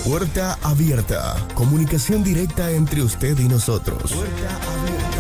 Puerta Abierta. Comunicación directa entre usted y nosotros. Puerta Abierta.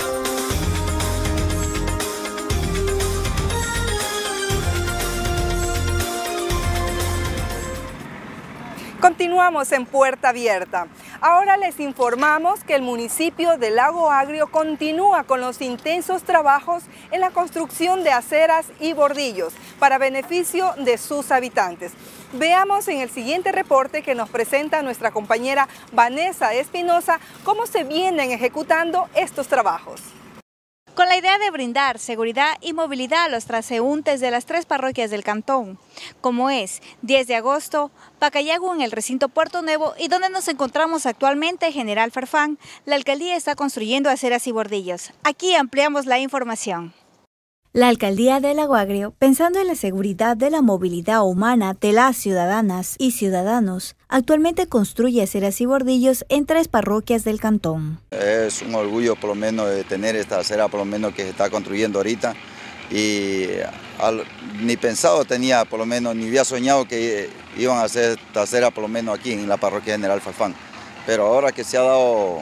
Continuamos en Puerta Abierta. Ahora les informamos que el municipio de Lago Agrio continúa con los intensos trabajos en la construcción de aceras y bordillos para beneficio de sus habitantes. Veamos en el siguiente reporte que nos presenta nuestra compañera Vanessa Espinosa cómo se vienen ejecutando estos trabajos. Con la idea de brindar seguridad y movilidad a los transeúntes de las 3 parroquias del cantón, como es 10 de agosto, Pacayagua en el recinto Puerto Nuevo y donde nos encontramos actualmente, General Farfán, la alcaldía está construyendo aceras y bordillos. Aquí ampliamos la información. La alcaldía de Lago Agrio, pensando en la seguridad de la movilidad humana de las ciudadanas y ciudadanos, actualmente construye aceras y bordillos en 3 parroquias del cantón. Es un orgullo por lo menos de tener esta acera por lo menos que se está construyendo ahorita y ni pensado tenía por lo menos, ni había soñado que iban a hacer esta acera por lo menos aquí en la parroquia General Farfán. Pero ahora que se ha dado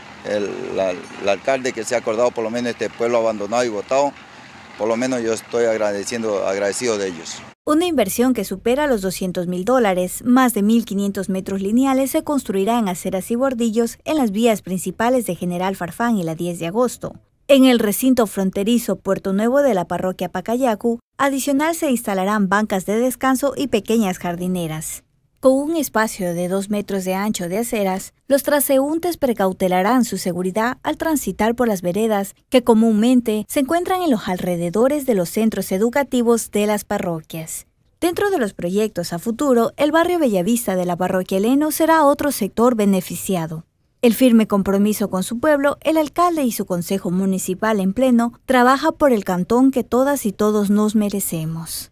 el alcalde que se ha acordado por lo menos este pueblo abandonado y botado, por lo menos yo estoy agradecido de ellos. Una inversión que supera los $200.000, más de 1.500 metros lineales se construirá en aceras y bordillos en las vías principales de General Farfán y la 10 de agosto. En el recinto fronterizo Puerto Nuevo de la parroquia Pacayagua, adicional se instalarán bancas de descanso y pequeñas jardineras. Con un espacio de 2 metros de ancho de aceras, los transeúntes precautelarán su seguridad al transitar por las veredas que comúnmente se encuentran en los alrededores de los centros educativos de las parroquias. Dentro de los proyectos a futuro, el barrio Bellavista de la parroquia Heleno será otro sector beneficiado. El firme compromiso con su pueblo, el alcalde y su consejo municipal en pleno trabaja por el cantón que todas y todos nos merecemos.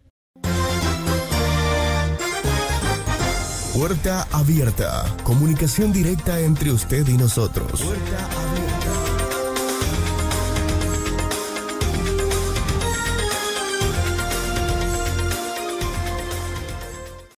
Puerta Abierta. Comunicación directa entre usted y nosotros. Puerta Abierta.